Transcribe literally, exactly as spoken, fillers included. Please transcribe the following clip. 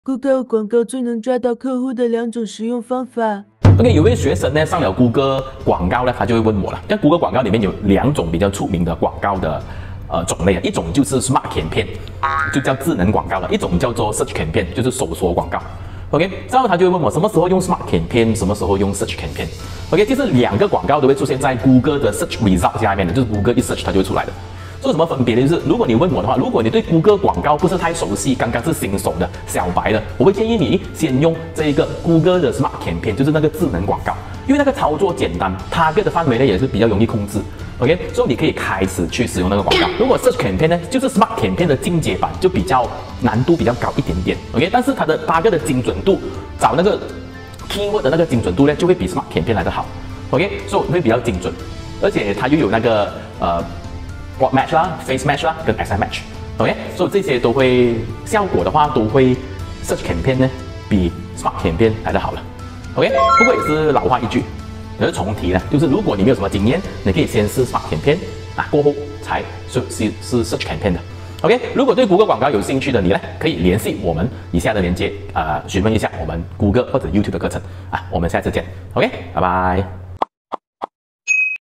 Google 广告最能抓到客户的两种实用方法。 OK， 有位学生呢上了谷歌广告呢，他就会问我了。在谷歌广告里面有两种比较出名的广告的呃种类啊，一种就是 Smart Campaign， 就叫智能广告了；一种叫做 Search Campaign， 就是搜索广告。OK， 之后他就会问我什么时候用 Smart Campaign， 什么时候用 Search Campaign。OK， 其实两个广告都会出现在谷歌的 Search Result 下面的，就是谷歌一 search 它就会出来的。这有什么分别呢？就是如果你问我的话，如果你对谷歌广告不是太熟悉，刚刚是新手的小白的，我会建议你先用这一个谷歌的 Smart Campaign， 就是那个智能广告，因为那个操作简单 ，target 的范围呢也是比较容易控制。OK， 所以你可以开始去使用那个广告。如果 Search Campaign 呢，就是 Smart Campaign 的进阶版，就比较难度比较高一点点。OK， 但是它的 target 的精准度，找那个 keyword 的那个精准度呢，就会比 Smart Campaign 来得好。OK， 所以会比较精准，而且它又有那个呃。Word Match 啦 ，Face Match 啦，跟 X M Match，OK， 所以这些都会效果的话，都会 Search Campaign 呢比 Smart Campaign 来得好了 ，OK。不过也是老话一句，也是重提呢，就是如果你没有什么经验，你可以先试 Smart Campaign 啊，过后才是是是 Search Campaign 的 ，OK。如果对谷歌广告有兴趣的你呢，可以联系我们以下的链接，呃，询问一下我们谷歌或者 YouTube 的课程啊，我们下次见 ，OK， 拜拜。